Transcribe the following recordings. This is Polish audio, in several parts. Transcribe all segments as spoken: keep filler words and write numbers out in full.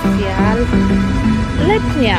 kolekcja letnia.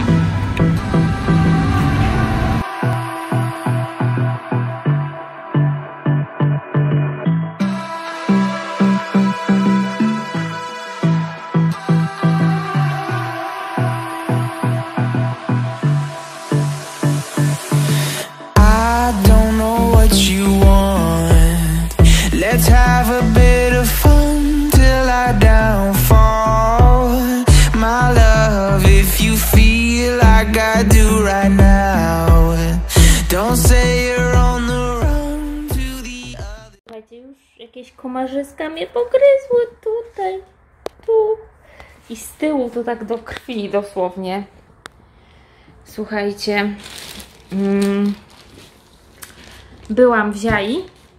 Let's have a bit of fun till I downfall, my love. If you feel like I do right now, don't say you're on the run to the other. Słuchajcie, już jakieś komarzyska mnie pogryzły tutaj, tu i z tyłu, to tak do krwi dosłownie. Słuchajcie, mm, byłam w Ziai.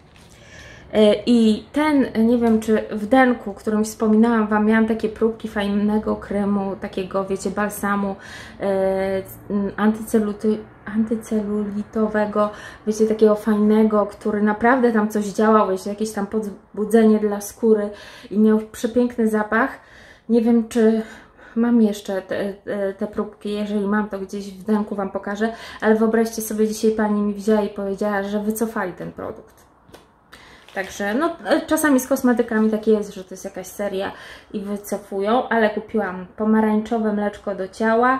I ten, nie wiem czy w denku, którym wspominałam Wam, miałam takie próbki fajnego kremu, takiego wiecie, balsamu e, antyceluty, antycelulitowego, wiecie, takiego fajnego, który naprawdę tam coś działał, wiecie, jakieś tam podbudzenie dla skóry i miał przepiękny zapach. Nie wiem czy mam jeszcze te, te próbki, jeżeli mam, to gdzieś w denku Wam pokażę, ale wyobraźcie sobie, dzisiaj pani mi wzięła i powiedziała, że wycofali ten produkt. Także no, czasami z kosmetykami tak jest, że to jest jakaś seria i wycofują, ale kupiłam pomarańczowe mleczko do ciała.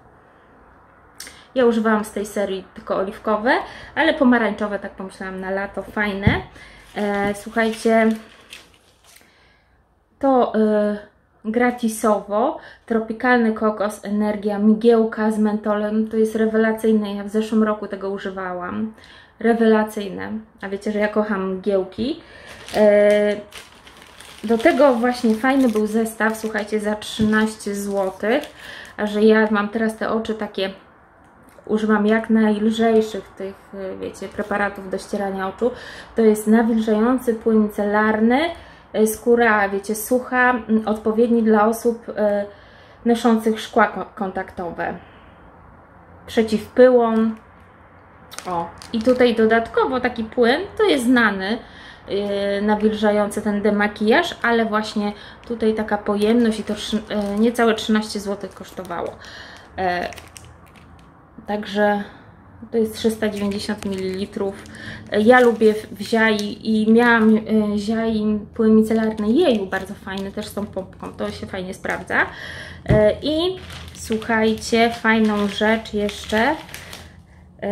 Ja używałam z tej serii tylko oliwkowe, ale pomarańczowe, tak pomyślałam, na lato, fajne. E, słuchajcie, to e, gratisowo, tropikalny kokos, energia, mgiełka z mentolem, to jest rewelacyjne, ja w zeszłym roku tego używałam. Rewelacyjne, a wiecie, że ja kocham mgiełki. Do tego właśnie fajny był zestaw, słuchajcie, za trzynaście złotych, a że ja mam teraz te oczy takie, używam jak najlżejszych tych, wiecie, preparatów do ścierania oczu. To jest nawilżający płyn micelarny, skóra, wiecie, sucha, odpowiedni dla osób noszących szkła kontaktowe, przeciw pyłom. O, i tutaj dodatkowo taki płyn, to jest znany, yy, nawilżający ten demakijaż, ale właśnie tutaj taka pojemność i to yy, niecałe trzynaście złotych kosztowało. Yy, także to jest trzysta dziewięćdziesiąt mililitrów. Yy, ja lubię w Ziai i miałam yy, Ziai płyn micelarny Jeju, bardzo fajny, też z tą pompką, to się fajnie sprawdza. Yy, I słuchajcie, fajną rzecz jeszcze. Yy,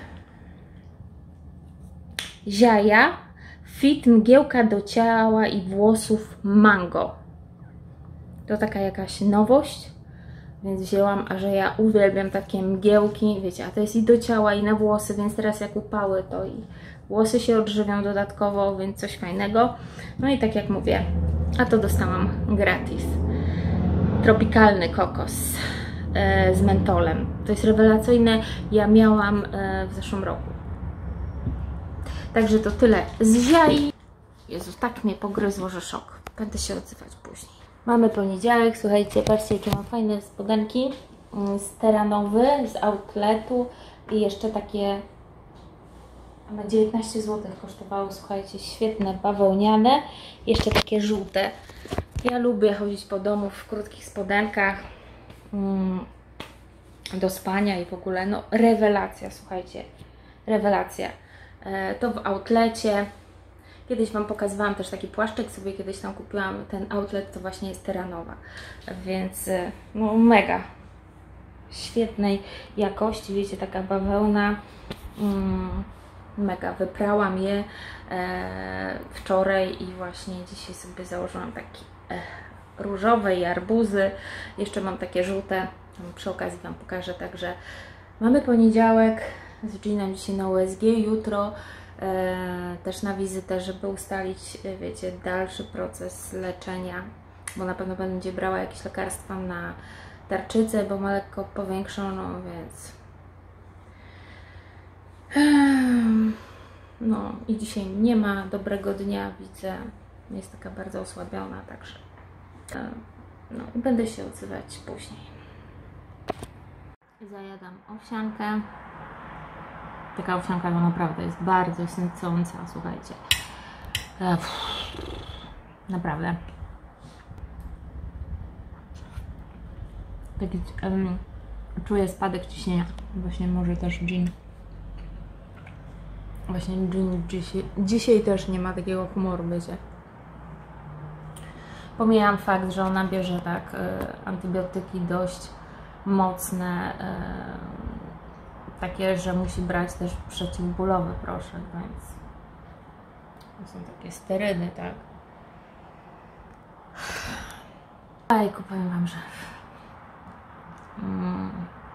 Ziaja Fit mgiełka do ciała i włosów mango. To taka jakaś nowość, więc wzięłam, a że ja uwielbiam takie mgiełki, wiecie, a to jest i do ciała, i na włosy, więc teraz jak upały, to i włosy się odżywią dodatkowo, więc coś fajnego. No i tak jak mówię, a to dostałam gratis. Tropikalny kokos e, z mentolem. To jest rewelacyjne, ja miałam e, w zeszłym roku. Także to tyle z Ziai. Jezus, tak mnie pogryzło, że szok. Będę się odzywać później. Mamy poniedziałek, słuchajcie, patrzcie, jakie mam fajne spodenki z teranowy, z outletu i jeszcze takie na dziewiętnaście złotych kosztowało, słuchajcie, świetne, bawełniane, jeszcze takie żółte. Ja lubię chodzić po domu w krótkich spodenkach mm, do spania i w ogóle, no rewelacja, słuchajcie, rewelacja. To w outlecie. Kiedyś Wam pokazywałam też taki płaszczyk, sobie kiedyś tam kupiłam. Ten outlet to właśnie jest teranowa, więc no mega świetnej jakości, wiecie, taka bawełna, mm, mega. Wyprałam je e, wczoraj i właśnie dzisiaj sobie założyłam taki e, różowe i arbuzy. Jeszcze mam takie żółte, przy okazji Wam pokażę. Także mamy poniedziałek z Ginem dzisiaj na U S G, jutro e, też na wizytę, żeby ustalić, wiecie, dalszy proces leczenia, bo na pewno będzie brała jakieś lekarstwa na tarczycę, bo ma lekko powiększoną, więc no i dzisiaj nie ma dobrego dnia, widzę, jest taka bardzo osłabiona, także no i będę się odzywać później. Zajadam owsiankę. Taka owsianka no naprawdę jest bardzo sycąca, słuchajcie. Uff, naprawdę. taki um, czuję spadek ciśnienia. Właśnie może też gin. Właśnie gin dzisiaj, dzisiaj też nie ma takiego humoru, wiecie. Pomijam fakt, że ona bierze tak y, antybiotyki dość mocne, y, takie, że musi brać też przeciwbólowy proszek, więc to są takie sterydy, tak. Ajku, powiem wam, że mm.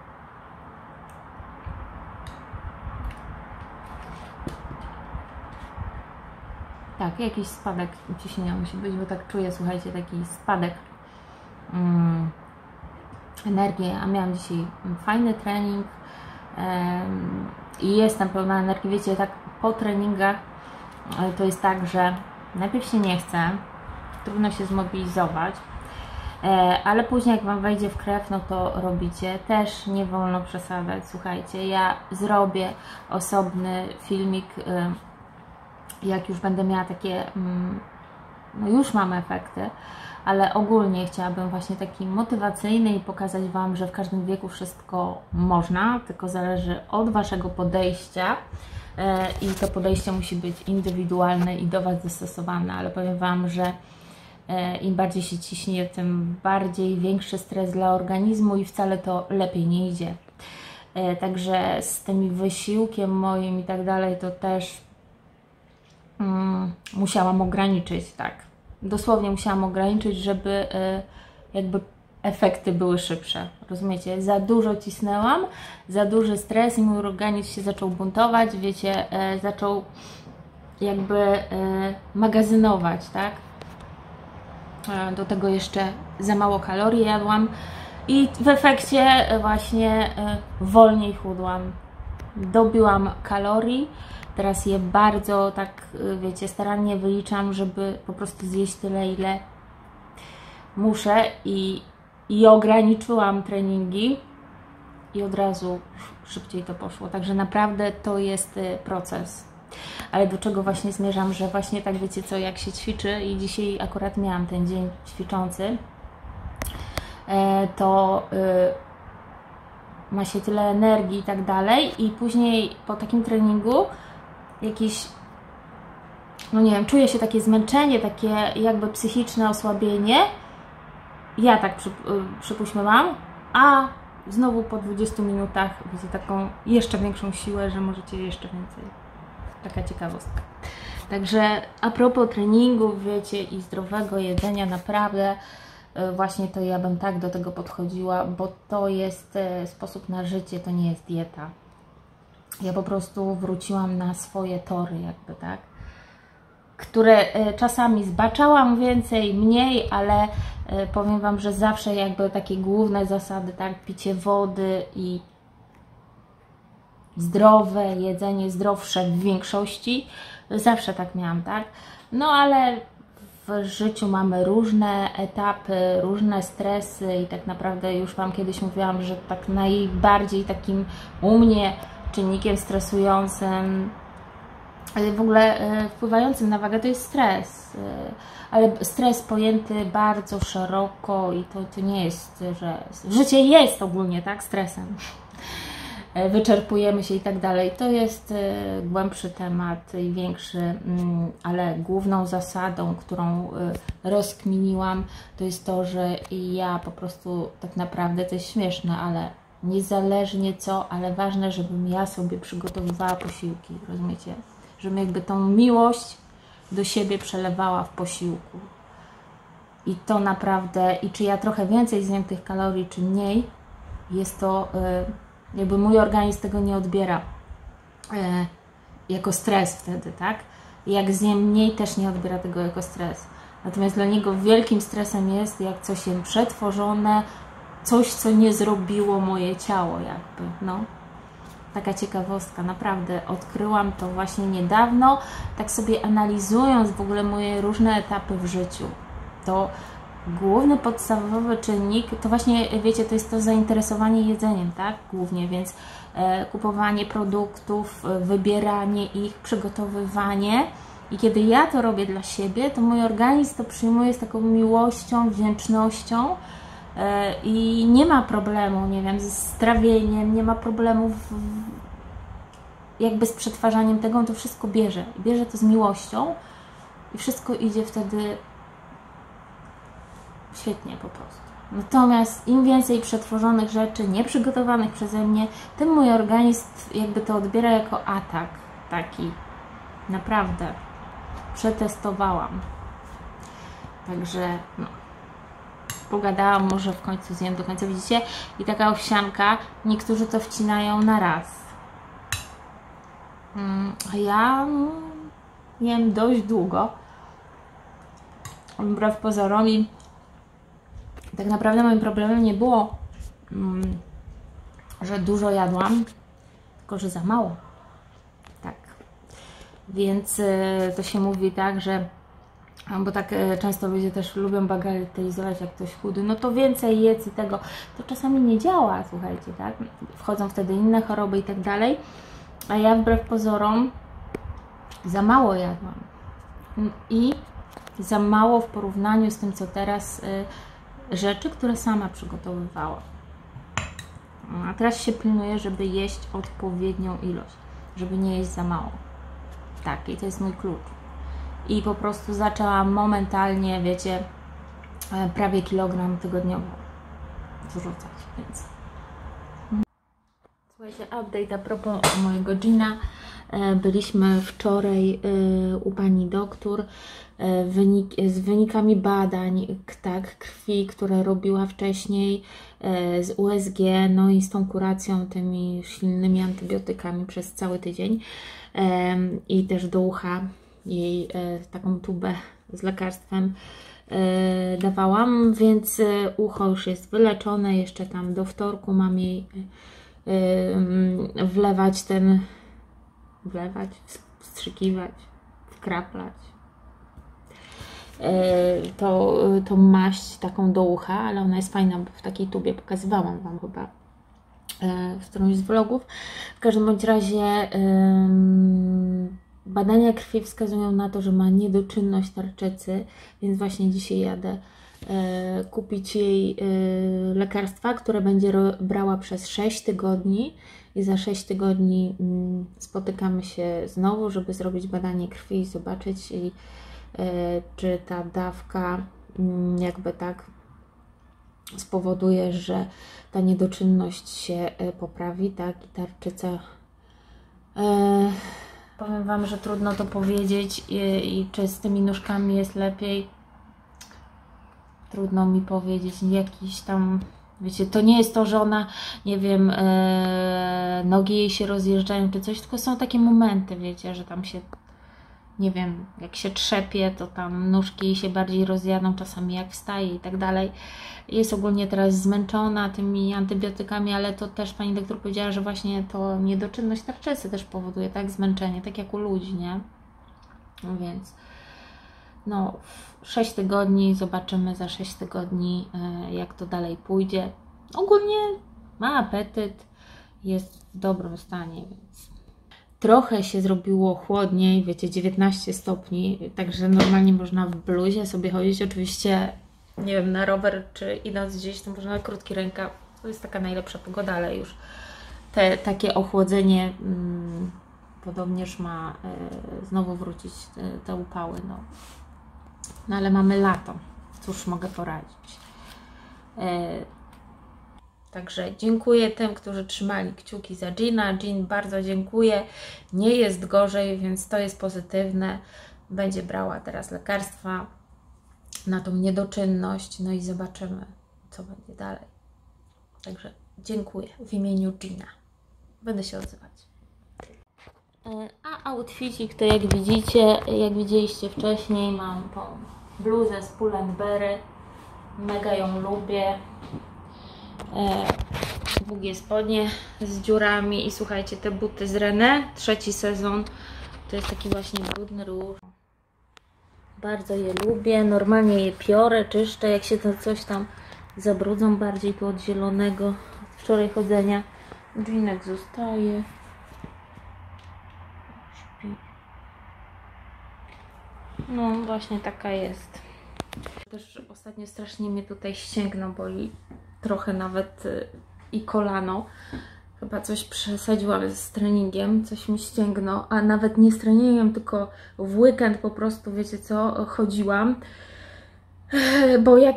tak, jakiś spadek ciśnienia musi być, bo tak czuję, słuchajcie, taki spadek mm, energii, a miałam dzisiaj fajny trening ym, i jestem pełna energii, wiecie, tak po treningach y, to jest tak, że najpierw się nie chce, trudno się zmobilizować, y, ale później jak wam wejdzie w krew, no to robicie, też nie wolno przesadzać, słuchajcie, ja zrobię osobny filmik, y, jak już będę miała takie, no już mam efekty, ale ogólnie chciałabym właśnie taki motywacyjny i pokazać wam, że w każdym wieku wszystko można, tylko zależy od waszego podejścia i to podejście musi być indywidualne i do was dostosowane, ale powiem wam, że im bardziej się ciśnie, tym bardziej większy stres dla organizmu i wcale to lepiej nie idzie. Także z tym wysiłkiem moim i tak dalej to też um, musiałam ograniczyć, tak. Dosłownie musiałam ograniczyć, żeby y, jakby efekty były szybsze. Rozumiecie? Za dużo cisnęłam, za duży stres i mój organizm się zaczął buntować, wiecie, y, zaczął jakby y, magazynować, tak? Y, do tego jeszcze za mało kalorii jadłam i w efekcie y, właśnie y, wolniej chudłam. Dobiłam kalorii. Teraz je bardzo tak, wiecie, starannie wyliczam, żeby po prostu zjeść tyle, ile muszę i, i ograniczyłam treningi i od razu szybciej to poszło. Także naprawdę to jest proces. Ale do czego właśnie zmierzam, że właśnie tak, wiecie co, jak się ćwiczy i dzisiaj akurat miałam ten dzień ćwiczący, to ma się tyle energii i tak dalej i później po takim treningu jakieś, no nie wiem, czuję się takie zmęczenie, takie jakby psychiczne osłabienie. Ja tak przy, przypuśćmy mam, a znowu po dwudziestu minutach wiecie taką jeszcze większą siłę, że możecie jeszcze więcej. Taka ciekawostka. Także a propos treningu, wiecie, i zdrowego jedzenia, naprawdę właśnie to ja bym tak do tego podchodziła, bo to jest sposób na życie, to nie jest dieta. Ja po prostu wróciłam na swoje tory, jakby, tak, które czasami zbaczałam więcej, mniej, ale powiem wam, że zawsze jakby takie główne zasady, tak, picie wody i zdrowe jedzenie, zdrowsze w większości, zawsze tak miałam, tak, no ale w życiu mamy różne etapy, różne stresy i tak naprawdę już wam kiedyś mówiłam, że tak najbardziej takim u mnie czynnikiem stresującym, w ogóle wpływającym na wagę to jest stres, ale stres pojęty bardzo szeroko i to, to nie jest, że życie jest ogólnie, tak, stresem, wyczerpujemy się i tak dalej, to jest głębszy temat i większy, ale główną zasadą, którą rozkminiłam, to jest to, że ja po prostu tak naprawdę, to jest śmieszne, ale niezależnie co, ale ważne, żebym ja sobie przygotowywała posiłki, rozumiecie? Żebym jakby tą miłość do siebie przelewała w posiłku. I to naprawdę, i czy ja trochę więcej zjem tych kalorii, czy mniej, jest to, jakby mój organizm tego nie odbiera jako stres wtedy, tak? I jak zjem mniej, też nie odbiera tego jako stres. Natomiast dla niego wielkim stresem jest, jak coś jest przetworzone, coś, co nie zrobiło moje ciało, jakby, no. Taka ciekawostka, naprawdę odkryłam to właśnie niedawno, tak sobie analizując w ogóle moje różne etapy w życiu. To główny, podstawowy czynnik, to właśnie, wiecie, to jest to zainteresowanie jedzeniem, tak, głównie, więc e, kupowanie produktów, wybieranie ich, przygotowywanie. I kiedy ja to robię dla siebie, to mój organizm to przyjmuje z taką miłością, wdzięcznością i nie ma problemu, nie wiem, z trawieniem, nie ma problemów jakby z przetwarzaniem tego, on to wszystko bierze. I bierze to z miłością i wszystko idzie wtedy świetnie po prostu. Natomiast im więcej przetworzonych rzeczy, nieprzygotowanych przeze mnie, tym mój organizm jakby to odbiera jako atak taki. Naprawdę. Przetestowałam. Także no. Pogadałam, może w końcu zjem do końca, widzicie? I taka owsianka, niektórzy to wcinają na raz. A ja jem dość długo. Wbrew pozorom i tak naprawdę moim problemem nie było, że dużo jadłam, tylko że za mało. Tak. Więc to się mówi tak, że bo tak często ludzie też lubią bagatelizować, jak ktoś chudy, no to więcej jedz i tego. To czasami nie działa, słuchajcie, tak? Wchodzą wtedy inne choroby i tak dalej. A ja wbrew pozorom za mało jadłam. I za mało w porównaniu z tym, co teraz, y, rzeczy, które sama przygotowywałam. A teraz się pilnuję, żeby jeść odpowiednią ilość, żeby nie jeść za mało. Tak, i to jest mój klucz. I po prostu zaczęłam momentalnie, wiecie, prawie kilogram tygodniowo zrzucać, więc... Słuchajcie, update a propos mojego dżina. Byliśmy wczoraj u pani doktor wynik, z wynikami badań tak, krwi, które robiła wcześniej z U S G, no i z tą kuracją, tymi silnymi antybiotykami przez cały tydzień i też do ucha jej taką tubę z lekarstwem dawałam, więc ucho już jest wyleczone, jeszcze tam do wtorku mam jej wlewać ten, wlewać, wstrzykiwać, wkraplać to, tą maść taką do ucha, ale ona jest fajna, bo w takiej tubie pokazywałam Wam chyba w którymś z vlogów. W każdym bądź razie badania krwi wskazują na to, że ma niedoczynność tarczycy, więc właśnie dzisiaj jadę e, kupić jej e, lekarstwa, które będzie brała przez sześć tygodni i za sześć tygodni mm, spotykamy się znowu, żeby zrobić badanie krwi i zobaczyć, i, e, czy ta dawka mm, jakby tak spowoduje, że ta niedoczynność się e, poprawi, tak, i tarczyca e, powiem Wam, że trudno to powiedzieć i, i czy z tymi nóżkami jest lepiej. Trudno mi powiedzieć, jakiś tam, wiecie, to nie jest to, że ona, nie wiem, e, nogi jej się rozjeżdżają czy coś, tylko są takie momenty, wiecie, że tam się, nie wiem, jak się trzepie, to tam nóżki jej się bardziej rozjadą, czasami jak wstaje i tak dalej. Jest ogólnie teraz zmęczona tymi antybiotykami, ale to też pani doktor powiedziała, że właśnie to niedoczynność tarczycy też powoduje tak zmęczenie, tak jak u ludzi, nie? No więc no, sześć tygodni, zobaczymy za sześć tygodni, jak to dalej pójdzie. Ogólnie ma apetyt, jest w dobrym stanie, więc trochę się zrobiło chłodniej, wiecie, dziewiętnaście stopni, także normalnie można w bluzie sobie chodzić. Oczywiście, nie wiem, na rower czy idąc gdzieś, to można na krótki rękaw. To jest taka najlepsza pogoda, ale już te takie ochłodzenie hmm, podobnież ma e, znowu wrócić, te, te upały. No. no ale mamy lato, cóż mogę poradzić. E, Także dziękuję tym, którzy trzymali kciuki za Gina. Jean, bardzo dziękuję. Nie jest gorzej, więc to jest pozytywne. Będzie brała teraz lekarstwa na tą niedoczynność. No i zobaczymy, co będzie dalej. Także dziękuję w imieniu Gina. Będę się odzywać. A outfitik to jak widzicie, jak widzieliście wcześniej, mam tą bluzę z Pull&Bear. Mega ją lubię. E, długie spodnie z dziurami i słuchajcie, te buty z René, trzeci sezon, to jest taki właśnie brudny róż. Bardzo je lubię, normalnie je piorę, czyszczę, jak się to coś tam zabrudzą bardziej tu od zielonego, od wczoraj chodzenia. Dżinek zostaje. Śpi. No właśnie taka jest. też ostatnio strasznie mnie tutaj ścięgno boli, trochę nawet i kolano. Chyba coś przesadziłam z treningiem, coś mi ścięgno, a nawet nie z treningiem, tylko w weekend po prostu, wiecie co, chodziłam. Bo jak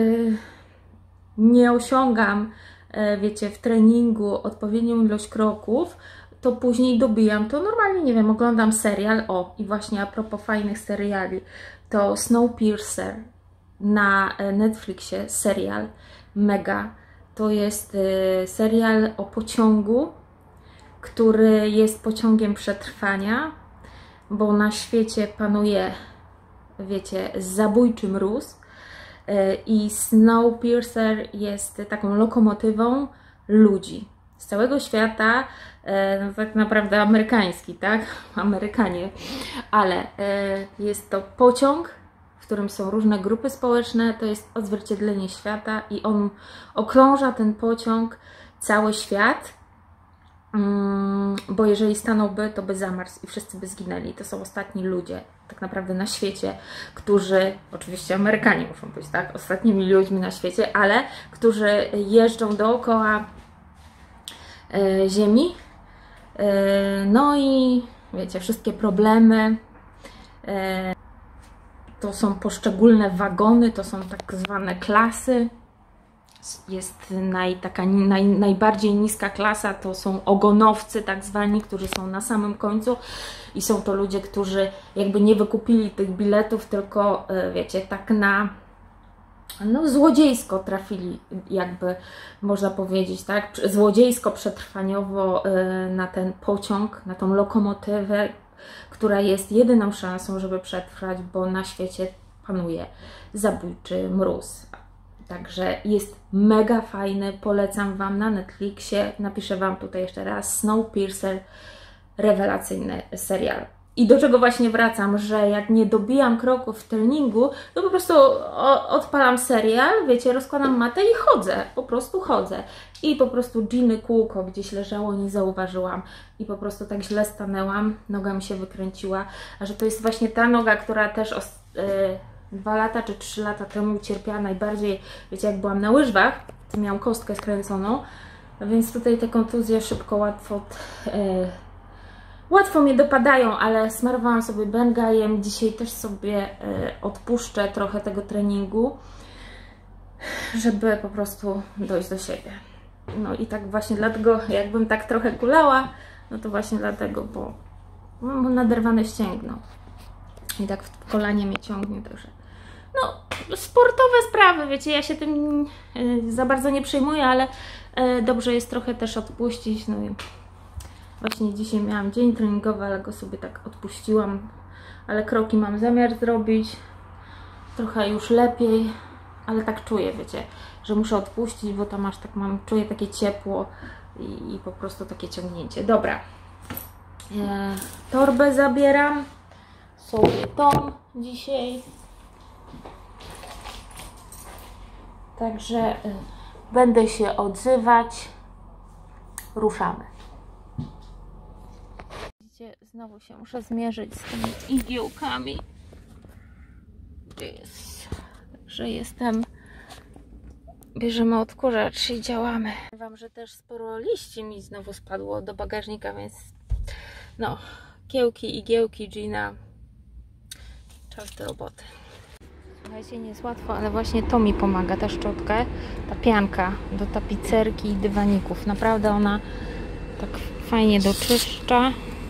nie osiągam, wiecie, w treningu odpowiednią ilość kroków, to później dobijam. To normalnie, nie wiem, oglądam serial. O, i właśnie a propos fajnych seriali, to Snowpiercer na Netflixie, serial, mega. To jest serial o pociągu, który jest pociągiem przetrwania, bo na świecie panuje, wiecie, zabójczy mróz i Snowpiercer jest taką lokomotywą ludzi z całego świata, no tak naprawdę amerykański, tak? Amerykanie, ale jest to pociąg, w którym są różne grupy społeczne, to jest odzwierciedlenie świata i on okrąża ten pociąg cały świat, bo jeżeli stanąłby, to by zamarzł i wszyscy by zginęli. To są ostatni ludzie tak naprawdę na świecie, którzy, oczywiście Amerykanie muszą być, tak, ostatnimi ludźmi na świecie, ale którzy jeżdżą dookoła e, Ziemi, e, no i wiecie, wszystkie problemy, e, to są poszczególne wagony, to są tak zwane klasy. Jest naj, taka naj, najbardziej niska klasa, to są ogonowcy tak zwani, którzy są na samym końcu i są to ludzie, którzy jakby nie wykupili tych biletów, tylko wiecie, tak na no złodziejsko trafili, jakby można powiedzieć, tak, złodziejsko, przetrwaniowo na ten pociąg, na tą lokomotywę, która jest jedyną szansą, żeby przetrwać, bo na świecie panuje zabójczy mróz. Także jest mega fajny, polecam Wam na Netflixie, napiszę Wam tutaj jeszcze raz, Snowpiercer, rewelacyjny serial. I do czego właśnie wracam, że jak nie dobijam kroków w treningu, to po prostu odpalam serial, wiecie, rozkładam matę i chodzę, po prostu chodzę. I po prostu Ginny kółko gdzieś leżało, nie zauważyłam i po prostu tak źle stanęłam, noga mi się wykręciła, a że to jest właśnie ta noga, która też yy, dwa lata czy trzy lata temu cierpiała najbardziej, wiecie, jak byłam na łyżwach, to miałam kostkę skręconą, więc tutaj te kontuzje szybko, łatwo, yy, łatwo mnie dopadają, ale smarowałam sobie Bengajem, dzisiaj też sobie yy, odpuszczę trochę tego treningu, żeby po prostu dojść do siebie. No i tak właśnie dlatego, jakbym tak trochę kulała, no to właśnie dlatego, bo mam naderwane ścięgno i tak w kolanie mnie ciągnie, także no sportowe sprawy, wiecie, ja się tym za bardzo nie przejmuję, ale dobrze jest trochę też odpuścić. No i właśnie dzisiaj miałam dzień treningowy, ale go sobie tak odpuściłam, ale kroki mam zamiar zrobić, trochę już lepiej, ale tak czuję, wiecie, że muszę odpuścić, bo tam aż tak mam, czuję takie ciepło i, i po prostu takie ciągnięcie. Dobra, e, torbę zabieram sobie tą dzisiaj, także e, będę się odzywać, ruszamy. Widzicie, znowu się muszę zmierzyć z tymi igiełkami, jest, że jestem. Bierzemy odkurzacz i działamy. Wam, że też sporo liści mi znowu spadło do bagażnika, więc no, kiełki, igiełki, Gina, czas do roboty. Słuchajcie, nie jest łatwo, ale właśnie to mi pomaga, ta szczotka, ta pianka do tapicerki i dywaników. Naprawdę ona tak fajnie doczyszcza.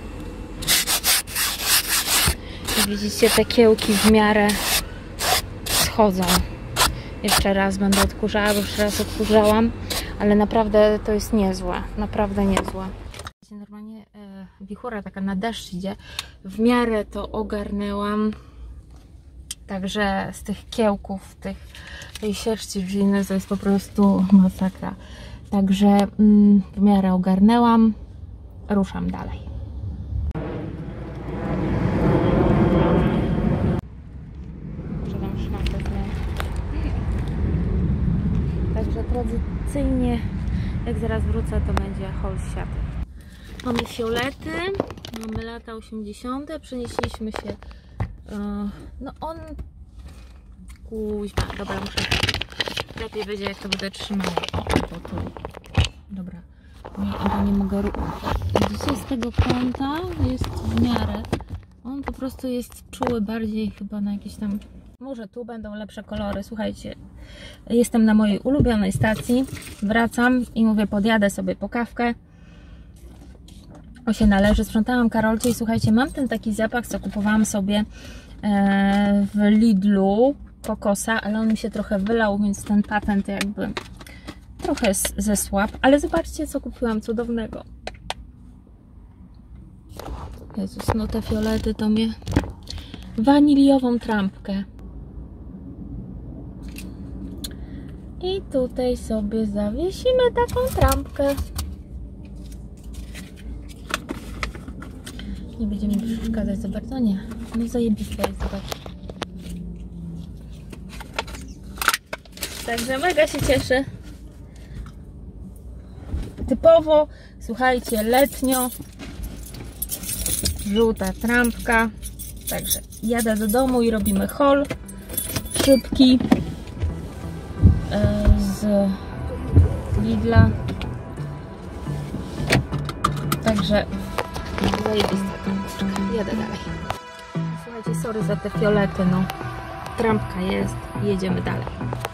I widzicie, te kiełki w miarę schodzą. Jeszcze raz będę odkurzała, bo już raz odkurzałam, ale naprawdę to jest niezłe, naprawdę niezłe. Normalnie e, wichura taka na deszcz idzie, w miarę to ogarnęłam, także z tych kiełków, tych, tej sierści Giny to jest po prostu masakra. Także mm, w miarę ogarnęłam, ruszam dalej. Także tradycyjnie, jak zaraz wrócę, to będzie haul z siaty. Mamy fiolety, mamy lata osiemdziesiąte, przenieśliśmy się, no on kuźma. Dobra, muszę lepiej wiedzieć, jak to będę trzymała. O, bo tu. Dobra. Nie, bo nie mogę ruchać. Dzisiaj z tego kąta jest w miarę. On po prostu jest czuły bardziej chyba na jakieś tam... Może tu będą lepsze kolory. Słuchajcie, jestem na mojej ulubionej stacji. Wracam i mówię, podjadę sobie po kawkę. O się należy. Sprzątałam Karolcie i słuchajcie, mam ten taki zapach, co kupowałam sobie w Lidlu kokosa, ale on mi się trochę wylał, więc ten patent jakby trochę zesłab. Ale zobaczcie, co kupiłam cudownego. Jezus, no te fiolety to mnie... Waniliową trampkę. I tutaj sobie zawiesimy taką trampkę. Nie będzie mi przeszkadzać za bardzo, nie. No zajebiste jest, zobacz. Także mega się cieszę. Typowo, słuchajcie, letnio. Żółta trampka. Także jadę do domu i robimy haul szybki z Lidla. Także zajebista trampeczka. Jadę dalej. Słuchajcie, sorry za te fiolety, no. Trampka jest, jedziemy dalej.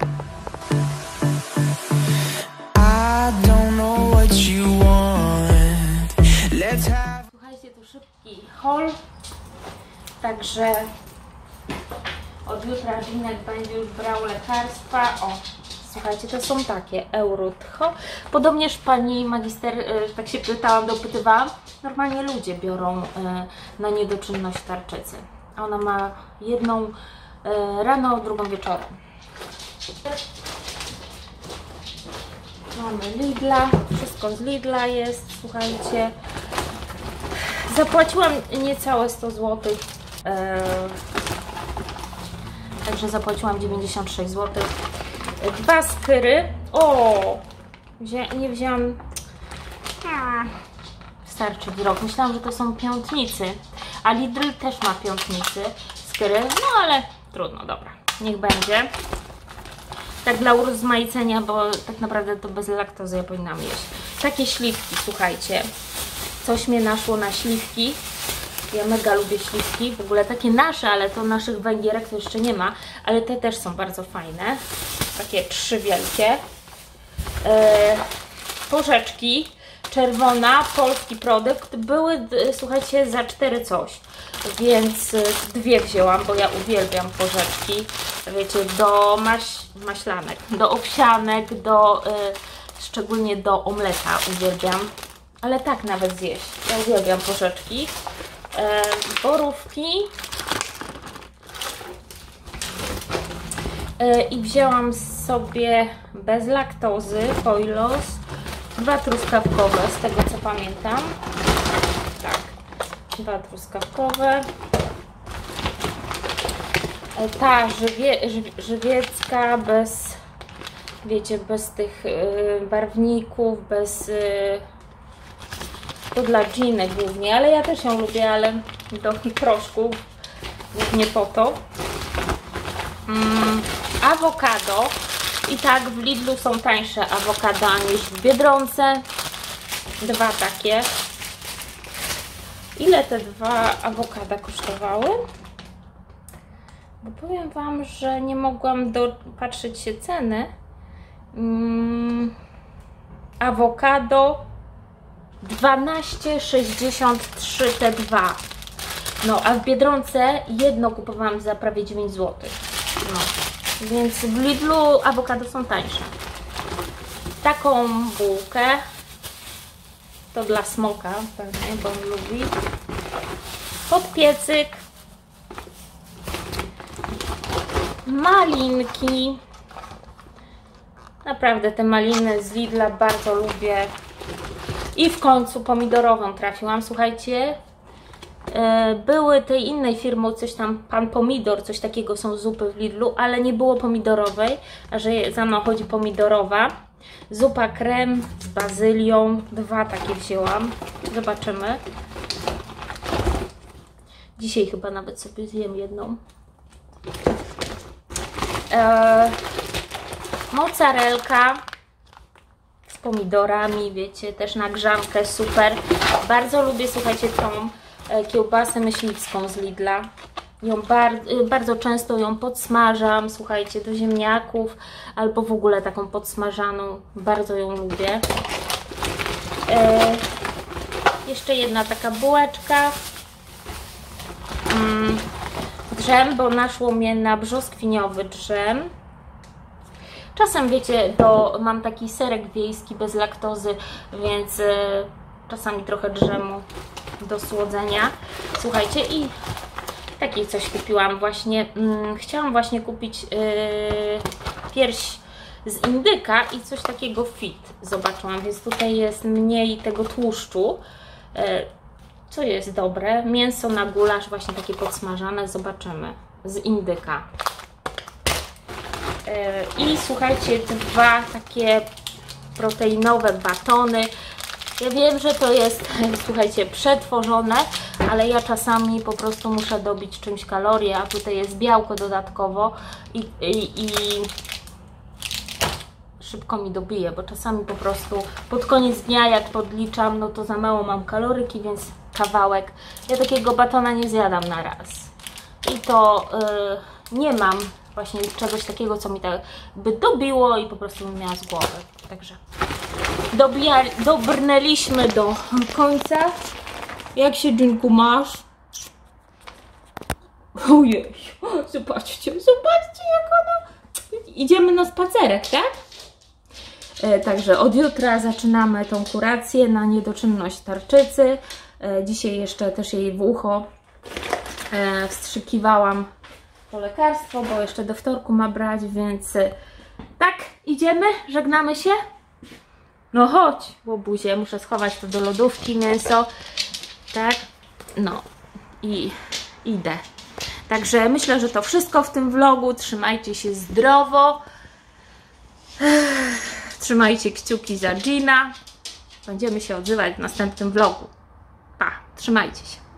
Słuchajcie, to szybki haul. Także od jutra Zinek będzie już brał lekarstwa. O, słuchajcie, to są takie Eurutcho. Podobnież pani magister, tak się pytałam, dopytywałam, normalnie ludzie biorą na niedoczynność tarczycy. A ona ma jedną rano, drugą wieczorem. Mamy Lidla, wszystko z Lidla jest, słuchajcie. Zapłaciłam niecałe sto złotych. Eee, także zapłaciłam dziewięćdziesiąt sześć złotych. Dwa skyry. O! Wzię nie wzięłam. Hmm, starczy wzrok. Myślałam, że to są piątnicy. A Lidl też ma piątnicy. Skyry. No ale trudno, dobra. Niech będzie. Tak dla urozmaicenia, bo tak naprawdę to bez laktozy ja powinnam jeść. Takie śliwki, słuchajcie. Coś mnie naszło na śliwki. Ja mega lubię śliwki. W ogóle takie nasze, ale to naszych Węgierek to jeszcze nie ma. Ale te też są bardzo fajne. Takie trzy wielkie. Eee, porzeczki. Czerwona, polski produkt. Były, słuchajcie, za cztery coś. Więc dwie wzięłam, bo ja uwielbiam porzeczki. Wiecie, do maś, maślanek, do owsianek, do, y, szczególnie do omleta uwielbiam. Ale tak nawet zjeść. Ja uwielbiam porzeczki. E, borówki. E, I wzięłam sobie bez laktozy Poilos. Dwa truskawkowe, z tego co pamiętam. Tak. Dwa truskawkowe. E, ta żywie, żyw, żywiecka bez, wiecie, bez tych y, barwników, bez... Y, To dla Giny głównie, ale ja też ją lubię, ale do proszków głównie po to. Mm, awokado. I tak w Lidlu są tańsze awokado niż w Biedronce. Dwa takie. Ile te dwa awokada kosztowały? Bo powiem Wam, że nie mogłam dopatrzeć się ceny. Mm, awokado dwanaście sześćdziesiąt trzy te dwa. No, a w Biedronce jedno kupowałam za prawie dziewięć złotych. No, więc w Lidlu awokado są tańsze. Taką bułkę to dla smoka pewnie, bo on lubi. Pod piecyk. Malinki. Naprawdę te maliny z Lidla bardzo lubię. I w końcu pomidorową trafiłam, słuchajcie. Były tej innej firmy, coś tam, Pan Pomidor, coś takiego są zupy w Lidlu, ale nie było pomidorowej, a że za mną chodzi pomidorowa. Zupa krem z bazylią, dwa takie wzięłam. Zobaczymy. Dzisiaj chyba nawet sobie zjem jedną. e, mozzarelka z pomidorami, wiecie, też na grzankę, super. Bardzo lubię, słuchajcie, tą e, kiełbasę myśliwską z Lidla. Ją bar bardzo często ją podsmażam, słuchajcie, do ziemniaków albo w ogóle taką podsmażaną, bardzo ją lubię. E, jeszcze jedna taka bułeczka. Mm, drzem, bo naszło mnie na brzoskwiniowy drzem. Czasem, wiecie, to mam taki serek wiejski bez laktozy, więc e, czasami trochę drzemu do słodzenia. Słuchajcie, i takie coś kupiłam właśnie. Hmm, chciałam właśnie kupić yy, pierś z indyka i coś takiego fit zobaczyłam, więc tutaj jest mniej tego tłuszczu, yy, co jest dobre. Mięso na gulasz właśnie takie podsmażane, zobaczymy, z indyka. Yy, I słuchajcie, dwa takie proteinowe batony. Ja wiem, że to jest, słuchajcie, przetworzone, ale ja czasami po prostu muszę dobić czymś kalorie, a tutaj jest białko dodatkowo i, i, i szybko mi dobije, bo czasami po prostu pod koniec dnia, jak podliczam, no to za mało mam kaloryki, więc kawałek. Ja takiego batona nie zjadam na raz. I to yy, nie mam właśnie czegoś takiego, co mi tak by dobiło i po prostu bym miała z głowy. Także dobija, dobrnęliśmy do końca. Jak się, Dżinku, masz? Ojej, zobaczcie, zobaczcie jak ona... Idziemy na spacerek, tak? E, także od jutra zaczynamy tą kurację na niedoczynność tarczycy. E, dzisiaj jeszcze też jej w ucho e, wstrzykiwałam to lekarstwo, bo jeszcze do wtorku ma brać, więc e, tak, idziemy, żegnamy się. No chodź, łobuzie, muszę schować to do lodówki, mięso. Tak, no i idę. Także myślę, że to wszystko w tym vlogu. Trzymajcie się zdrowo. Trzymajcie kciuki za Gina. Będziemy się odzywać w następnym vlogu. Pa, trzymajcie się.